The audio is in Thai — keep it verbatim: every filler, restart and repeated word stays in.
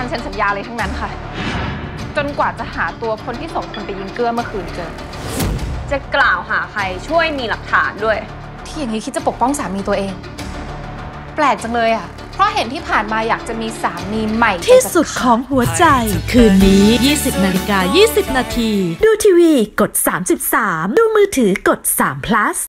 เซ็นสัญญาเลยทั้งนั้นค่ะจนกว่าจะหาตัวคนที่ส่งคนไปยิงเกื้อเมื่อคืนเจอจะกล่าวหาใครช่วยมีหลักฐานด้วยที่อย่างนี้คิดจะปกป้องสามีตัวเองแปลกจังเลยอ่ะเพราะเห็นที่ผ่านมาอยากจะมีสามีใหม่ที่สุดของหัวใจคืนนี้ ยี่สิบนาฬิกายี่สิบนาทีดูทีวีกดสามสิบสามดูมือถือกดสาม plus